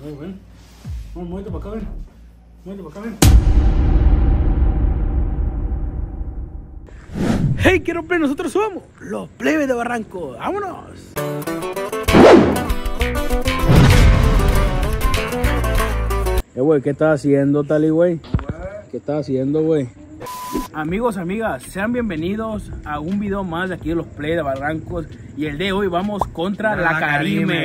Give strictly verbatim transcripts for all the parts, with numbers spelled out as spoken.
Muy bien. Vamos, muévete para acá, ven. Muévete para acá, ven. Hey, quiero play, nosotros somos los plebes de Barranco. ¡Vámonos! Eh, güey, ¿qué estás haciendo, Tali, güey? ¿Qué estás haciendo, güey? Amigos, amigas, sean bienvenidos a un video más de aquí de los plebes de Barrancos. Y el de hoy vamos contra la, la Carime.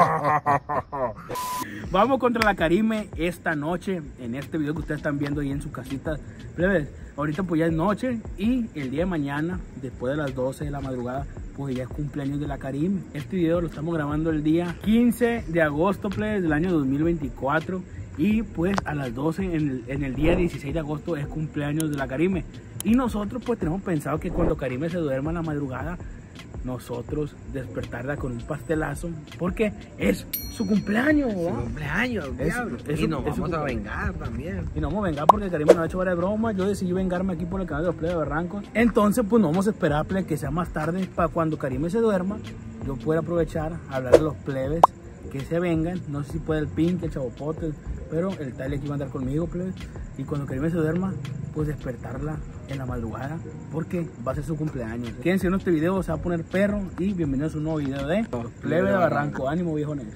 Vamos contra la Carime esta noche, en este video que ustedes están viendo ahí en sus casitas. Plebes, ahorita pues ya es noche y el día de mañana, después de las doce de la madrugada, pues ya es cumpleaños de la Carime. Este video lo estamos grabando el día quince de agosto, plebes, del año dos mil veinticuatro. Y pues a las doce en el, en el día dieciséis de agosto es cumpleaños de la Carime. Y nosotros pues tenemos pensado que cuando Carime se duerma en la madrugada, nosotros despertarla con un pastelazo, porque es su cumpleaños, ¿verdad? Su cumpleaños, es, diablo. Es, y nos es vamos a vengar también. Y nos vamos a vengar porque Carime nos ha hecho varias bromas. Yo decidí vengarme aquí por el canal de los plebes de Barrancos. Entonces pues no vamos a esperar, plebes, que sea más tarde para cuando Carime se duerma, yo pueda aprovechar a hablar de los plebes que se vengan. No sé si puede el Pink, el Chavopote, pero el Tyler aquí va a andar conmigo, plebes. Y cuando Carime se duerma, pues despertarla en la madrugada, porque va a ser su cumpleaños. Quédense en este video, se va a poner perro. Y bienvenidos a un nuevo video de los plebes de Barranco. Ánimo, viejones.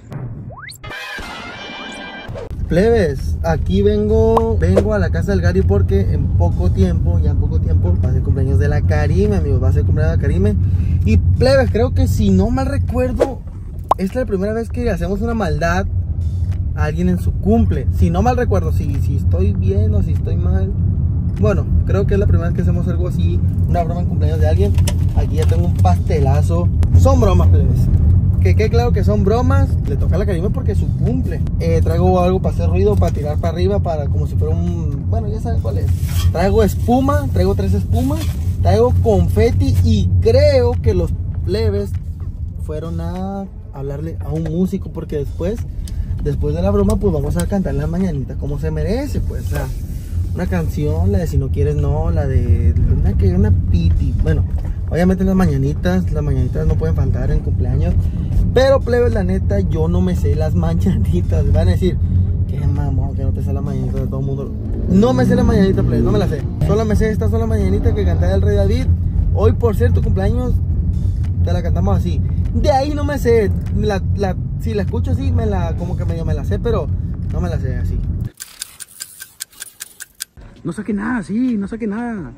Plebes, aquí vengo vengo a la casa del Gary porque en poco tiempo, ya en poco tiempo, va a ser cumpleaños de la Carime, amigos, va a ser cumpleaños de la Carime. Y plebes, creo que si no mal recuerdo, esta es la primera vez que hacemos una maldad a alguien en su cumple. Si no mal recuerdo, si, si estoy bien o si estoy mal. Bueno, creo que es la primera vez que hacemos algo así, una broma en cumpleaños de alguien. Aquí ya tengo un pastelazo. Son bromas, plebes. Que quede claro que son bromas. Le toca a la Carime porque es su cumple. eh, Traigo algo para hacer ruido, para tirar para arriba, para como si fuera un... Bueno, ya saben cuál es. Traigo espuma, traigo tres espumas, traigo confeti. Y creo que los plebes fueron a hablarle a un músico, porque después Después de la broma pues vamos a cantar la mañanita como se merece, pues, o sea, una canción, la de Si No Quieres No, la de una que una piti. Bueno, obviamente las mañanitas, las mañanitas no pueden faltar en cumpleaños. Pero plebes, la neta, yo no me sé las mañanitas. Van a decir, qué mamón, que no te sé las mañanitas de todo el mundo. No me sé las mañanitas, plebes, no me las sé. Solo me sé esta sola mañanita que cantaba el Rey David. Hoy, por ser tu cumpleaños, te la cantamos así. De ahí no me sé, la, la, si la escucho así, me la, como que medio me la sé, pero no me la sé así. No saque nada, sí, no saque nada.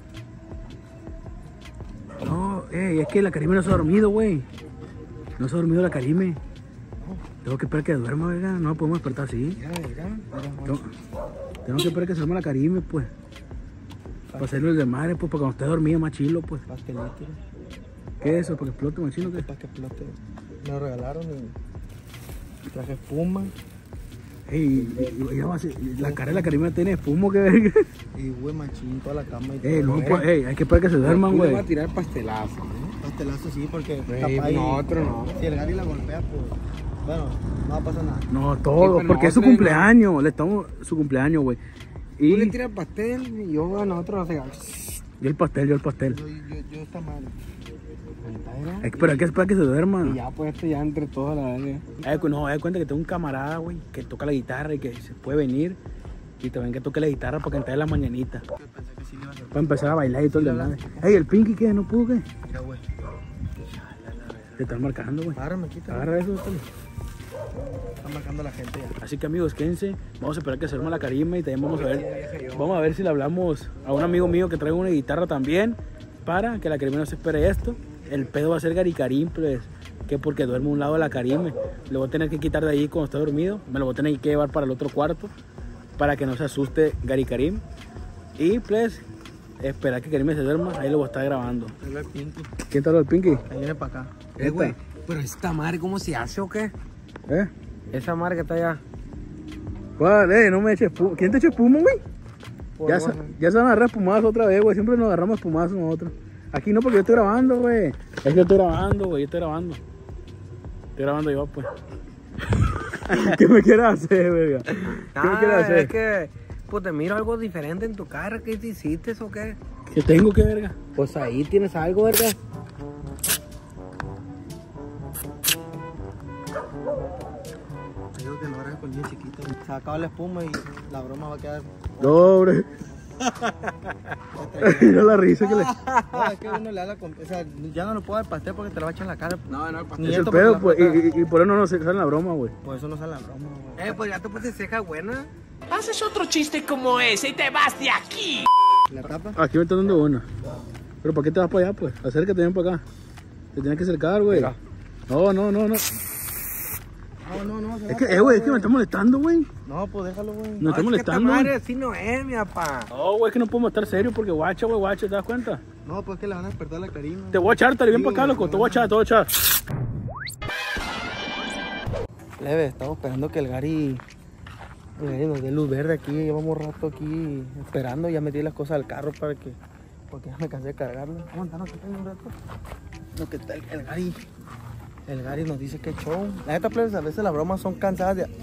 No, ey, es que la Carime no se ha dormido, güey. No se ha dormido la Carime. Tengo que esperar que duerma, ¿verdad? No la podemos despertar así. Mira, mira, mira. Tengo, tengo que esperar que se duerma la Carime, pues. Para hacerlo el de madre, pues, para cuando esté dormida más chilo, pues. Pastelito. ¿Qué es eso? ¿Para que explote, machino? ¿Qué? Para que explote. Me lo regalaron y traje espuma. Ey, y, y, y, la cara de la Carime tiene espuma, que verga. Y güey, machín, toda la cama y todo. Ey, no, pues, ey, hay que esperar que se duerman, güey. Va a tirar pastelazo, ¿no? Pastelazo sí, porque Ey, capaz y- no, otro no. si el Gary la golpea, pues, bueno, no va a pasar nada. No, todo, Sí, porque es su nosotros, cumpleaños. Le estamos su cumpleaños, güey. Tú le Y tiras el pastel y yo a nosotros lo hacemos. yo el pastel, yo el pastel. Yo, yo, yo está mal. Hay que esperar que, esperar que se duerma. Y ya pues esto ya entre todos la verga. Eh, no, da cuenta que tengo un camarada, güey, que toca la guitarra y que se puede venir y también que toque la guitarra para cantar en la mañanita. Yo pensé que sí le iba a hacer. Para empezar a bailar y todo el demás. Ey, el Pinky, ¿qué? ¿No pudo, qué? Mira, güey. Te están marcando, güey. Agárrame, quita. Agarra eso, dale. Están marcando a la gente ya. Así que, amigos, quédense. Vamos a esperar que se duerma la Carime y también vamos a ver. Vamos a ver si le hablamos a un amigo mío que trae una guitarra también para que la Carime no se espere esto. El pedo va a ser Gary Karim, pues, que porque duerme a un lado de la Carime. Le voy a tener que quitar de ahí cuando esté dormido. Me lo voy a tener que llevar para el otro cuarto para que no se asuste Gary Karim. Y, pues, esperar que Carime se duerma. Ahí lo voy a estar grabando. Ahí va el Pinky. ¿Quién está el Pinky? Ahí viene para acá. Eh, güey, pero esta madre, ¿cómo se hace o qué? ¿Eh? Esa madre que está allá. ¿Cuál? Eh, no me eches espuma. ¿Quién te echa espuma, güey? Ya, se- ya se van a agarrar espumazos otra vez, güey. Siempre nos agarramos espumazos nosotros. Aquí no, porque yo estoy grabando, güey. Es que yo estoy grabando, güey. Yo estoy grabando. Estoy grabando yo, pues. ¿Qué me quieres hacer, verga? ¿Qué me quieres hacer? Es que, pues te miro algo diferente en tu cara. ¿Qué te hiciste o qué? ¿Qué tengo que, verga? Pues ahí tienes algo, ¿verdad? Digo que no hagas conmigo. va a acabar la espuma y la broma va a quedar. Dobre. Mira la risa que le. No, es que uno le da la comp- o sea, ya no lo puedo dar pastel porque te lo va a echar en la cara. No, no, el pastel. Ni Es el esto pedo, porque pues. la Y, boca- y- y por eso no nos sale la broma, güey. Por eso no sale la broma, güey. Eh, pues ya te puse ceja buena. Haces otro chiste como ese y te vas de aquí. ¿La tapa? Aquí me están dando una. Pero ¿para qué te vas para allá, pues? Acércate bien para acá. Te tienes que acercar, güey. Mira. No, no, no, no. No, no, no. se va Es que, a eh, güey, es pegar, que me está molestando, güey. No, pues déjalo, güey. No está es que esta molestando. madre así no es, mi papá. No, güey, es que no podemos estar serios porque guacha, güey, guacha, ¿te das cuenta? No, pues es que le van a despertar la Karina. Te voy a echar, te bien Sí, para acá, güey, loco. Te no, voy a echar, te voy a echar. Leve, estamos esperando que el Gary, el Gary nos dé luz verde aquí. Llevamos rato aquí esperando. Ya metí las cosas al carro para que, porque ya me cansé de cargarlo. Aguanta, no, que tengo un rato. Lo que está el, el Gary. El Gary nos dice que show. La neta, plebes, a veces las bromas son cansadas de.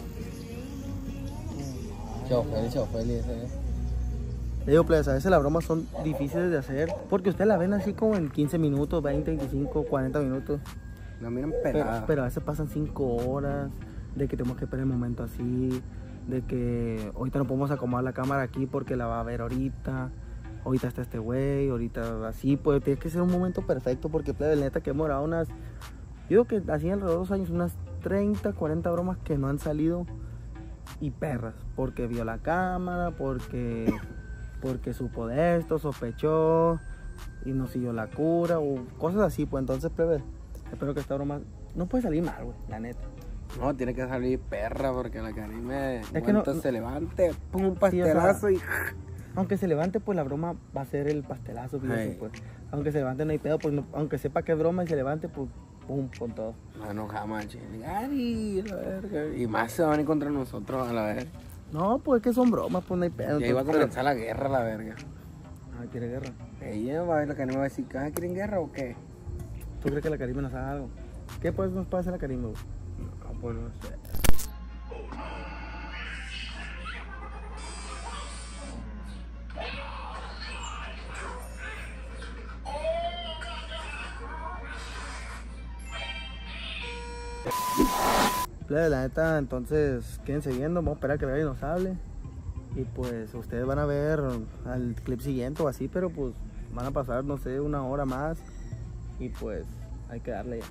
Chao, Feli, chao, Feli, ese es. Le digo, plebes, a veces las bromas son difíciles de hacer. Porque ustedes la ven así como en quince minutos, veinte, veinticinco, cuarenta minutos. La miran Pero, pelada. pero a veces pasan cinco horas, de que tenemos que esperar el momento así, de que ahorita no podemos acomodar la cámara aquí porque la va a ver ahorita, ahorita está este güey, ahorita así, pues tiene que ser un momento perfecto porque, plebe, neta que hemos grabado unas, yo digo que así alrededor de dos años, unas treinta, cuarenta bromas que no han salido y perras, porque vio la cámara, porque, porque supo de esto, sospechó y no siguió la cura o cosas así, pues entonces, plebe, espero que esta broma no puede salir mal, güey, la neta. No, tiene que salir perra porque la Karime Es que no- cuanto se levante, pum, un Sí, o sea, pastelazo y... Aunque se levante, pues la broma va a ser el pastelazo, fíjate, Hey. pues. Aunque se levante no hay pedo, pues no- aunque sepa que es broma y se levante, pues pum, con todo. No enojamos, Gary, la verga. Y más se van a encontrar nosotros a la verga. No, pues es que son bromas, pues no hay pedo. Y ahí va a entonces, comenzar la guerra, la verga. pero- Ah, quiere guerra. Ella va a ver la Karime va a decir, ah, ¿quieren guerra o qué? ¿Tú crees que la Karime nos haga algo? ¿Qué pues nos puede hacer la Karime, güey? No, pues no sé. Plebe, la neta, entonces quédense viendo, vamos a esperar que el Gary nos hable. Y pues ustedes van a ver al clip siguiente o así, pero pues van a pasar, no sé, una hora más. Y pues hay que darle ya.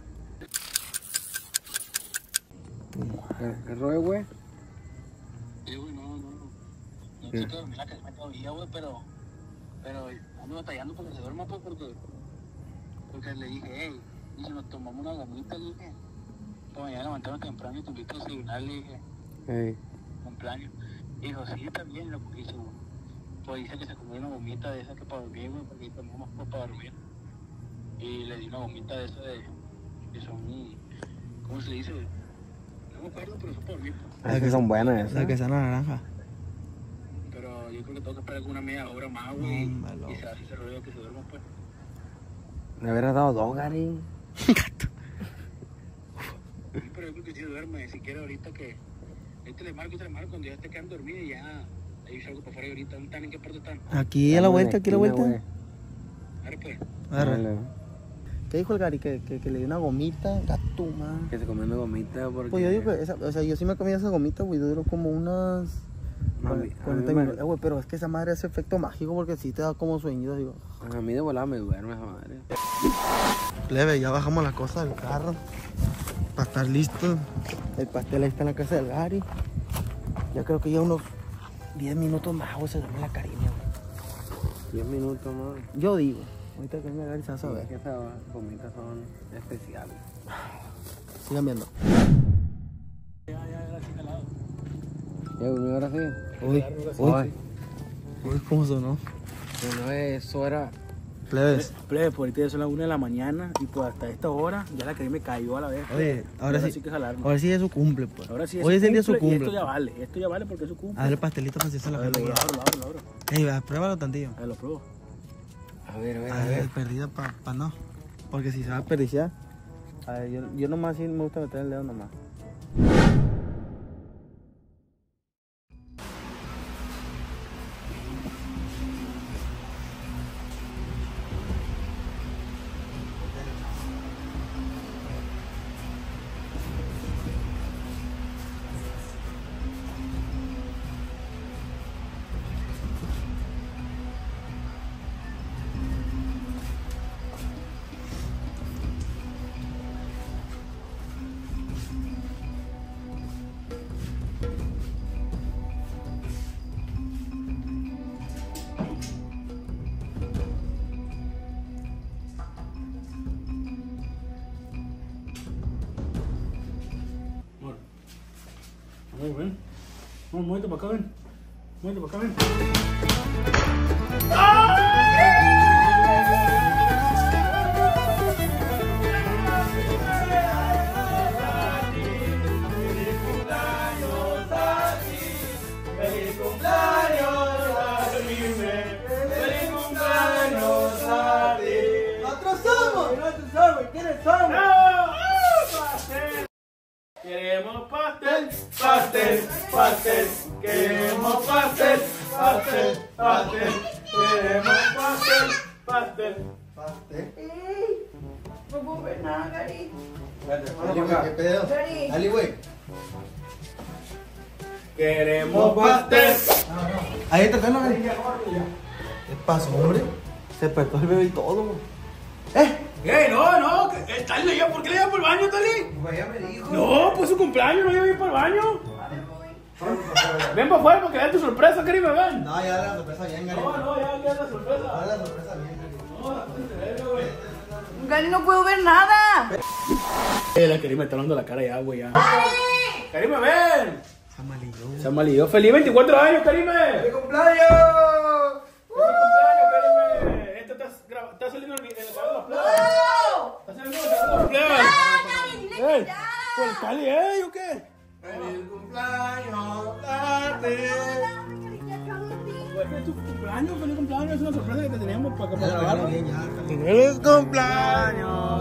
¿El, el rollo, güey? Sí, güey, no, no, no. No ¿Qué? sé que dormir la calma todavía, güey, pero. Pero ando batallando porque se duerma, pues, porque. Porque le dije, hey, y si nos tomamos una gomita, le dije. Pues mañana levantarnos temprano y te invito a desayunar, le dije, Hey. cumpleaños. Y dijo, sí, está bien, lo que hizo, güey. Pues dice que se comió una gomita de esas que para dormir, güey, porque tomamos pues para dormir. Y le di una gomita de esas de. Que son. ¿Cómo se dice? No me acuerdo, pero son para dormir, pues. Es que son buenas esas. La que sea naranja. Pero yo creo que tengo que esperar una media hora más, güey. Hombre, Y loco. se hace ese rollo que se duerma, pues. Me hubieras dado dos, Gary. Sí, pero yo creo que si duerme, si quiere ahorita que. Este le marco y te le marco cuando ya esté quedando dormido y ya. Ahí salgo para afuera y ahorita. ¿Dónde están? ¿En qué parte están? Aquí a la vuelta, aquí a la vuelta. Ahora pues. Arre. Dale. ¿Qué dijo el Gary? Que, que, que le dio una gomita, gato, man. Que se comiendo gomita porque... Pues yo digo que esa, o sea, yo sí me comí esa gomita, güey, duró como unas A mí- a cuarenta mí me- minutos. Eh, güey, pero es que esa madre hace efecto mágico porque sí te da como sueñido, digo. A mí de volada me duerme esa madre. Plebe, ya bajamos las cosas del carro para estar listos. El pastel ahí está en la casa del Gary. Ya creo que ya unos diez minutos más, güey, se duerme la cariña, güey. Diez minutos más. Yo digo, ahorita que venga el Gary se va a Es saber. que esas gomitas son especiales. Sigan viendo. Ya, güey, ahora sí. Uy, uy, Ay, uy, ¿cómo sonó? bueno, eso era... Plebes. Plebe, pues ahorita ya son las una de la mañana y pues hasta esta hora ya la que me cayó a la vez. Oye, ahora sí, que jalarme. ahora sí es su cumple, pues. Ahora sí Hoy es el día de su y cumple. esto ya pues. vale, esto ya vale porque es su cumple. A ver el pastelito para si se la A ver, gente. lo abro, lo abro, lo abro. Ey, va, pruébalo tantillo. A ver, lo pruebo. A ver, a ver, A a ver, ver. perdida para pa no. Porque si se va a desperdiciar. A ver, yo, yo nomás sí me gusta meter el dedo nomás. Ay, ven. No, muévete para acá, ven. Muévete para acá, ven. Queremos pastel, pastel, pastel, queremos pastel, pastel, pastel, queremos pastel, pastel. Pastel. Ey, no puedo ver nada, Gary. ¿Qué pedo? Gary. Ali, güey. Queremos pastel. Ahí está, ¿no? ¿Qué pasó, hombre? Se despertó el bebé y todo, güey. ¿Eh? ¿Qué? No, no, que- eh, Tali, le lleva- ¿por qué le lleva por el baño, Tali? Pues ya me dijo. No, pues su cumpleaños, no lleva a ir para el baño. Ven para afuera para que vean tu sorpresa, Karime, ven. No, ya la sorpresa bien, Gary. No, no, ya, ya es la sorpresa. Ahora la sorpresa bien, Gary. No, la puedes ver, güey. Gary, no puedo ver nada. Eh, la Karime está dando la cara ya, güey, ya. Karime, ven. Se amalilló. Se amalilló. Feliz veinticuatro años, Karime. ¡Feliz cumpleaños! ¡Feliz cumpleaños, Karime! Esto está, graba- está saliendo en el video de los plebes. ¡No! Está saliendo en el video de los plebes. Gary, dile ¡Ey! que ya. ¿Por el Cali, eh? ¿O qué? ¡Feliz cumpleaños! ¡Date! Pues es tu cumpleaños, feliz cumpleaños. Es una sorpresa que te teníamos para, para Ya, grabarlo. bien, ya, está bien. ¡Feliz cumpleaños!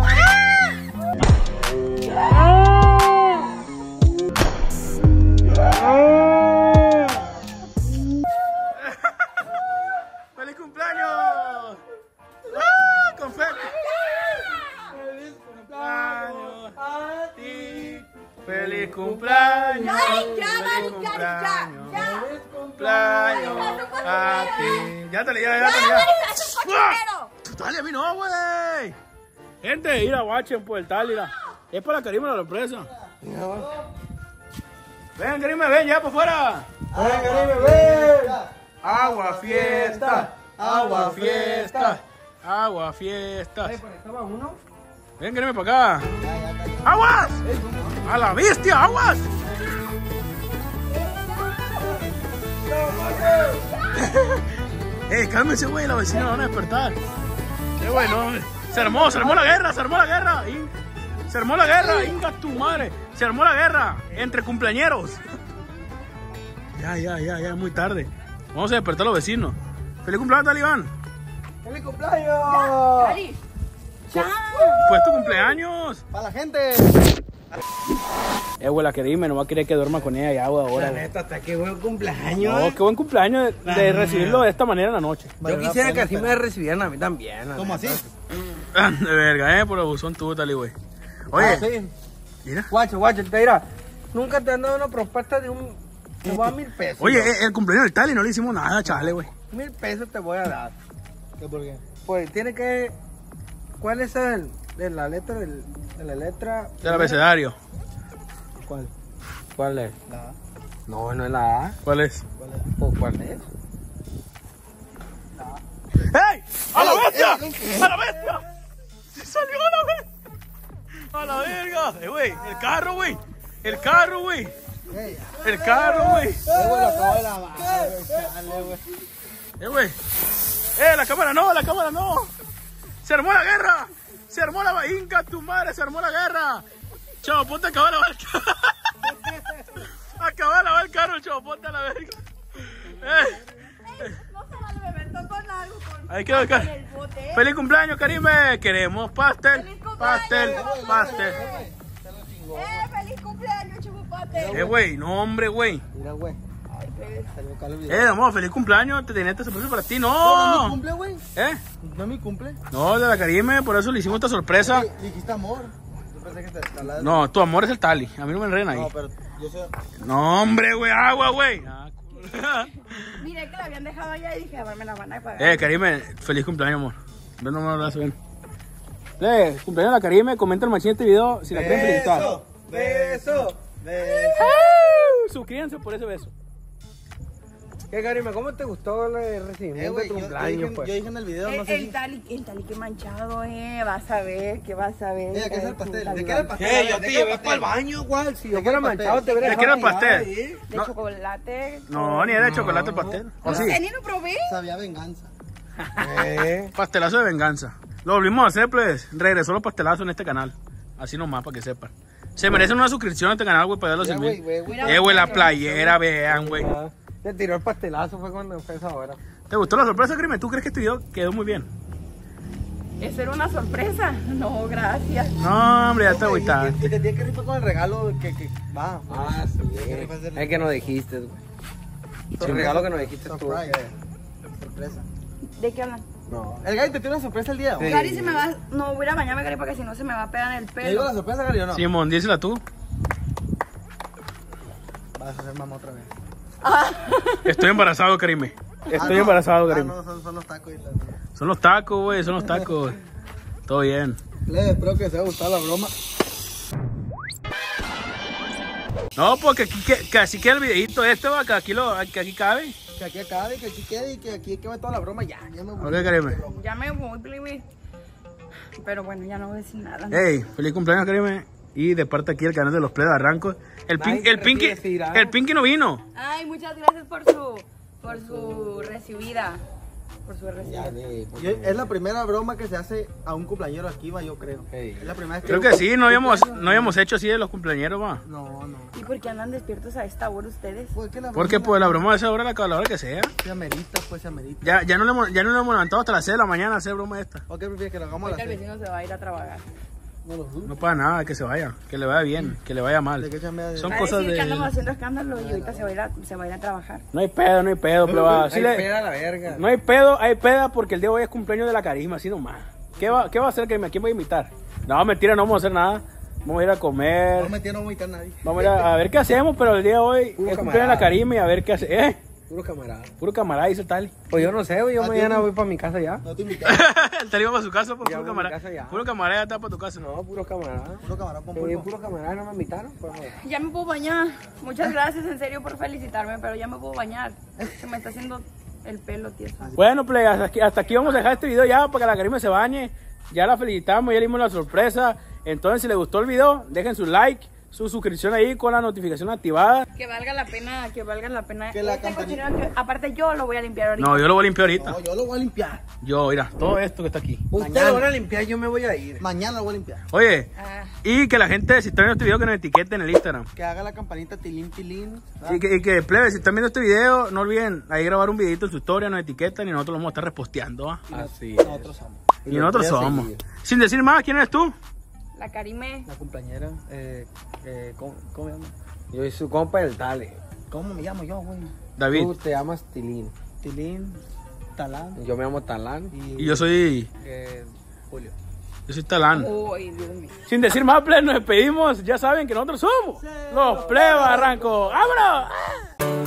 ¡Feliz cumpleaños! ¡Ah! ¡Confeti! ¡Feliz cumpleaños a ti! ¡Feliz cumpleaños! Gary, ya, ¡Feliz Gary, Gary, ya, cumpleaños! ya. ¡Feliz cumpleaños Ay, ya, no a puedo ti! ¡Ya te le ya, ¡Ya, ya te le ya! Gary, haz un cochinero! ¡Dale, a mí no, güey! Gente, ir a Watchen por el tal, mira. Es para Karime la sorpresa. Ven, Karime, ven ya para afuera. ¡Ven, Gary, ven! Agua fiesta, agua fiesta, agua fiesta. Ven, Karime para acá. ¡Aguas! ¡A la bestia, aguas! ¡Eh, cálmense, güey! La vecina la van a despertar. ¡Qué bueno! Se armó, se armó la guerra, se armó la guerra. In- Se armó la guerra, inga tu madre. Se armó la guerra entre cumpleañeros. Ya, ya, ya, ya, es muy tarde. Vamos a despertar a los vecinos. ¡Feliz cumpleaños, Talibán! ¡Feliz Ya, cumpleaños! Gary. Ya. Pues tu cumpleaños. ¡Para la gente! Eh, güey, la que dime, no va a querer que duerma con ella ya, güey, ahora. La güey. neta, hasta qué buen cumpleaños. No, qué buen cumpleaños de, de recibirlo de esta manera en la noche. Yo quisiera que así me recibieran a mí también. la ¿Cómo neta. así? De verga, eh, por el buzón tú, Tali, güey. Oye, Ah, sí. mira. Guacho, guacho, te dirá. Nunca te han dado una propuesta de un. Te voy a dar mil pesos. Oye, ¿no? eh, el cumpleaños del Tali no le hicimos nada, chale, güey. Mil pesos te voy a dar. ¿Qué por qué? Pues tiene que. ¿Cuál es el. de la letra del. de la letra. Del abecedario. ¿Cuál? ¿Cuál es? La A. No, no es la A. ¿Cuál es? ¿Cuál es? Pues, ¿cuál es? ¡Ey! ¡A la bestia! ¡A la bestia! ¡Se salió a la bestia! ¡A la verga! Eh, güey, el carro, güey. El carro, güey. Ey, El carro, güey. eh, güey, lo acabo de lavar, güey. Chale, güey. Eh, güey. Eh, la cámara no, la cámara no. Se armó la guerra. Se armó la inca, tu madre, se armó la guerra. Chavo, ponte a acabar de lavar el carro. Acaba de lavar el carro, chavo, ponte a la verga. Eh, No se vale beber, toco con algo. Con, ahí quedó el con carro. el bote. Feliz cumpleaños, Karime. Queremos pastel, Feliz cumpleaños. pastel, pastel. Eh, feliz cumpleaños, chupupate. Eh, güey, no, hombre, güey. Mira, güey. Ay, güey, salió caro el video. Eh, amor, feliz cumpleaños. Te tenía esta sorpresa para ti. ¿No es mi No. cumple, güey? ¿Eh? ¿No es mi cumple? No, de la Karime, por eso le hicimos esta sorpresa. Sí, dijiste amor. Yo pensé que te te hablabas de- No, tu amor es el Tali. A mí no me enreden ahí. No, pero yo soy... No, hombre, güey, agua, güey. Ah, Miré que la habían dejado allá y dije, a ver, me la van a pagar. eh, Karime, feliz cumpleaños, amor. Ven, un abrazo, ven. Eh, cumpleaños de la Karime, comenta el machín este video si la quieren felicitar. Beso, beso, beso. ¡Ah! Suscríbanse por ese beso. ¿Qué, Karime? ¿Cómo te gustó el Eh, recibimiento güey, de tu yo, yo cumpleaños, dije, pues? yo dije en el video, El, no sé el si... tali, el talique manchado, eh. Vas a ver, que vas a ver. Mira, ¿qué es el Eh, pastel? tu ¿De qué era el pastel? ¿Qué? A Yo ver, te ¿de qué era llevé el para el pastel? baño, igual. Si yo ¿De fuera qué pastel? manchado, te hubiera ¿De qué era el dejado pastel? tirado ahí. De No. chocolate. No, ni era de chocolate el pastel. ¿O No sí? sé, ni lo probé. Sabía venganza. Eh, Pastelazo de venganza. Lo volvimos a hacer, pues. Regresó los pastelazos en este canal. Así nomás, para que sepan. Se merecen una suscripción a este canal, güey, para dar los Mira, cien güey, mil. güey, güey. Eh, güey, la playera, vean, güey. ya. Te tiró el pastelazo, fue cuando fue esa hora. ¿Te gustó la sorpresa, Karime? ¿Tú crees que este video quedó muy bien? ¿Eso era una sorpresa? No, gracias. No, hombre, ya te Güey, agüitaste. Y y te tienes que rifar con el regalo que, que va. Ah, sí. ¿Qué rifa es el- Es que no dijiste, güey. El regalo que no dijiste tú. Surprise. Sorpresa. ¿De qué hablan? No. El Gary te tiene una sorpresa el día de hoy. Sí. Gary, se me va. No voy a ir a bañarme, Gary, porque si no se me va a pegar en el ¿Te digo la pelo. sorpresa, Gary, o no? Simón, dísela tú. Vas a hacer mamá otra vez. Estoy embarazado, Karime. Ah, Estoy no. embarazado, Ah, Karime. no, son, son los tacos y la... Son los tacos, güey, son los tacos. Todo bien. Les espero que les haya gustado la broma. No, porque aquí, que, que así queda el videito este, va, que aquí, lo, que aquí cabe. Que aquí acabe, que aquí quede y que aquí quede toda la broma. Ya, ya me voy. Ok, Karime. Ya me voy, baby. Pero bueno, ya no voy a decir nada. Hey, feliz cumpleaños, Karime. Y de parte aquí el canal de los Plebes de Arranco. El, pin, Nadie el, te Pinky, recibirá. el Pinky no vino. Ay, muchas gracias por su, por su recibida. Por su recibida. Ya, ni, Yo- es la primera broma que se hace a un cumpleañero aquí, va, yo creo. Hey. Es la primera vez que... Creo que sí, no habíamos, no habíamos hecho así de los cumpleañeros, va. No, no. ¿Y por qué andan despiertos a esta hora ustedes? Pues que la Porque pues la broma de esa hora, la, la hora que sea. Se amerita, pues se amerita. Ya, ya, no le hemos, ya no nos hemos levantado hasta las seis de la mañana a hacer broma esta. ¿O qué prefieres que lo hagamos a Ahorita las el seis? vecino se va a ir a trabajar. No lo dudo. No para nada, que se vaya, que le vaya bien, que le vaya mal. ¿De qué chambea de- Son Va a cosas decir de... que andamos haciendo escándalo y ahorita se va a ir a, se va a, ir a trabajar. No hay pedo, no hay pedo, plebada. Sí Ay, le- espera la verga. No hay pedo, hay peda porque el día de hoy es cumpleaños de la Carisma, así nomás. ¿Qué va, qué va a hacer, Karime? ¿A quién voy a invitar? No, mentira, no vamos a hacer nada. Vamos a ir a comer. No me entiendo, no voy a invitar a nadie. Vamos a ir a, a ver qué hacemos, pero el día de hoy Puro es cumpleaños de camarada. la Carisma y a ver qué hace. ¿Eh? Puro camarada. Puro camarada, dice tal. Pues yo no sé, güey. Yo ¿A ti? mañana voy para mi casa ya. No te invité. El tal iba para su casa, por Ya puro voy a mi camarada. casa ya. Puro camarada está para tu casa. No, puro camarada. Puro camarón con Sí, pulpo. puro camarada, no me invitaron. Pues, no. Ya me puedo bañar. Muchas gracias en serio por felicitarme, pero ya me puedo bañar. Se me está haciendo el pelo tieso. Bueno, play, hasta aquí, hasta aquí vamos a dejar este video ya para que la Carisma se bañe. Ya la felicitamos, ya le dimos la sorpresa. Entonces, si les gustó el video, dejen su like, su suscripción ahí con la notificación activada. Que valga la pena, que valga la pena. Que la Este campanita- cochino que- aparte yo lo voy a limpiar ahorita. No, yo lo voy a limpiar ahorita. No, yo lo voy a limpiar. Yo, mira, todo esto que está aquí. Usted Mañana. lo van a limpiar, yo me voy a ir. Mañana lo voy a limpiar. Oye, Ah, y que la gente, si están viendo este video, que nos etiqueten en el Instagram. Que haga la campanita tilín, tilín. ¿verdad? Y que, y que, plebe, si están viendo este video, no olviden ahí grabar un videito en su historia, nos etiquetan y nosotros lo vamos a estar reposteando. ¿ah? Así. Nosotros somos. Y, lo nosotros voy a somos. seguir. Sin decir más, ¿quién eres tú? la Karime. La compañera, eh, eh, ¿cómo, ¿cómo me llamo? Yo soy su compa del Tale. ¿Cómo me llamo yo, güey? David. Tú te llamas Tilín. Tilín, Talán Yo me llamo Talán. y, Y yo soy, eh, Julio. yo soy Talán. Ay, Dios mío. Sin decir más, plebe, nos despedimos. Ya saben que nosotros somos los plebes Arranco. ¡Vámonos!